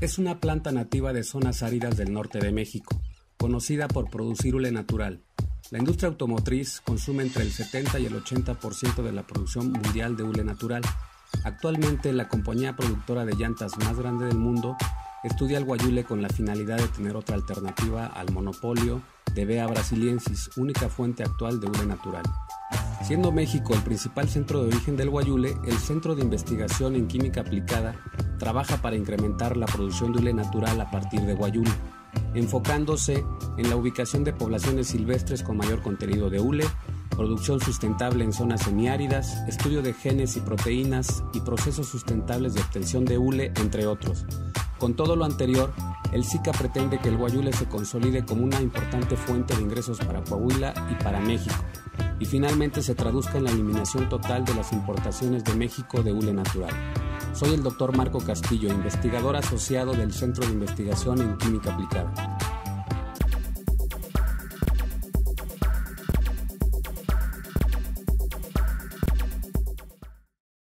Es una planta nativa de zonas áridas del norte de México, conocida por producir hule natural. La industria automotriz consume entre el 70 y el 80% de la producción mundial de hule natural. Actualmente, la compañía productora de llantas más grande del mundo estudia el guayule con la finalidad de tener otra alternativa al monopolio de Bea brasiliensis, única fuente actual de hule natural. Siendo México el principal centro de origen del guayule, el Centro de Investigación en Química Aplicada trabaja para incrementar la producción de hule natural a partir de guayule, enfocándose en la ubicación de poblaciones silvestres con mayor contenido de hule, producción sustentable en zonas semiáridas, estudio de genes y proteínas y procesos sustentables de obtención de hule, entre otros. Con todo lo anterior, el SICA pretende que el guayule se consolide como una importante fuente de ingresos para Coahuila y para México, y finalmente se traduzca en la eliminación total de las importaciones de México de hule natural. Soy el Dr. Marco Castillo, investigador asociado del Centro de Investigación en Química Aplicada.